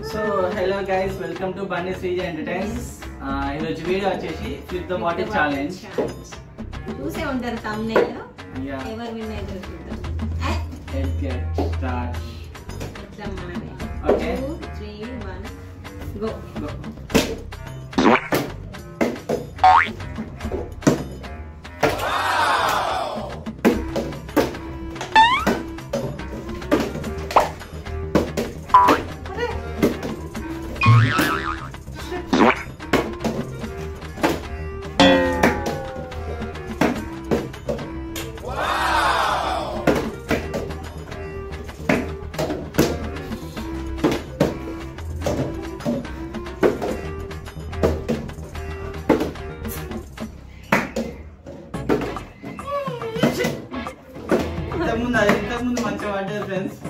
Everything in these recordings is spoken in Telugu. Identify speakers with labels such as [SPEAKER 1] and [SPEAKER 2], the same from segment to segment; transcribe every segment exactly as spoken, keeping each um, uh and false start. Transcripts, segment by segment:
[SPEAKER 1] So hello guys, welcome to Bunny Srija Entertains. Uh, in this video వచ్చేసి flip the bottle challenge.
[SPEAKER 2] చూసే ఉంటారు thumbnail లో.
[SPEAKER 1] Yeah.
[SPEAKER 2] ఎవర్ విన్ అయితే చూద్దాం.
[SPEAKER 1] Let's get start.
[SPEAKER 2] ఎట్లా మనమే.
[SPEAKER 1] Okay.
[SPEAKER 2] two three one go.
[SPEAKER 1] Go. ఇంతకుముందు అది ఇంతకుముందు మంచిగా పడ్డది ఫ్రెండ్స్.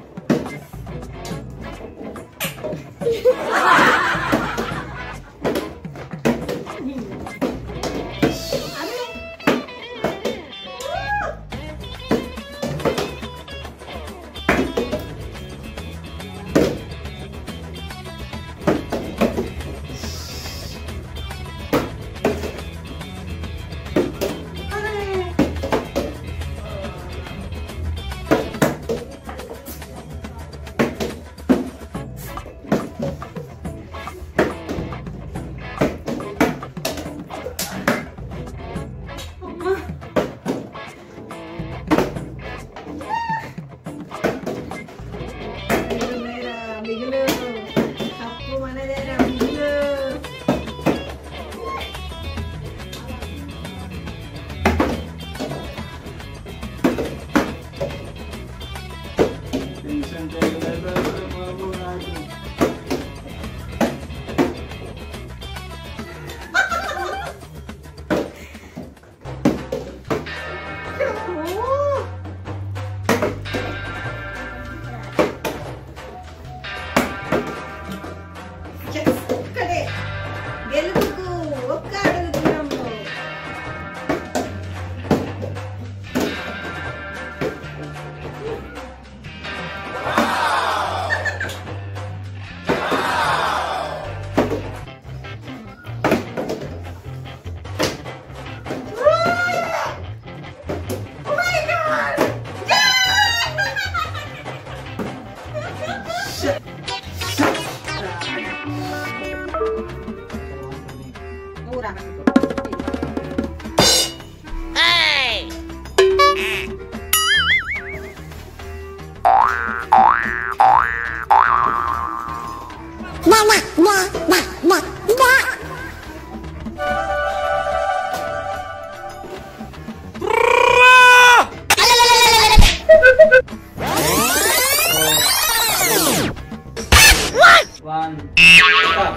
[SPEAKER 1] One, stop.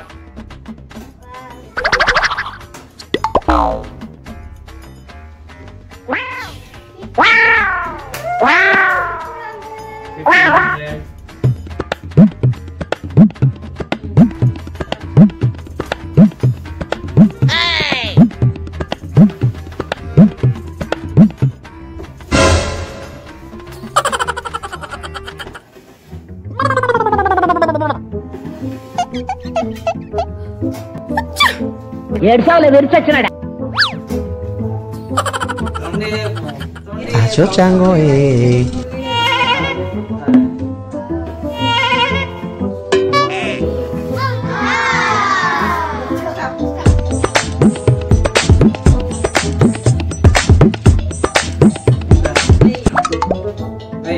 [SPEAKER 3] ఏడ్చావులే విరిచొచ్చినాడా
[SPEAKER 4] Acho chango eh.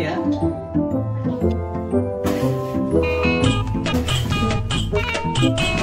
[SPEAKER 1] Hey, yeah.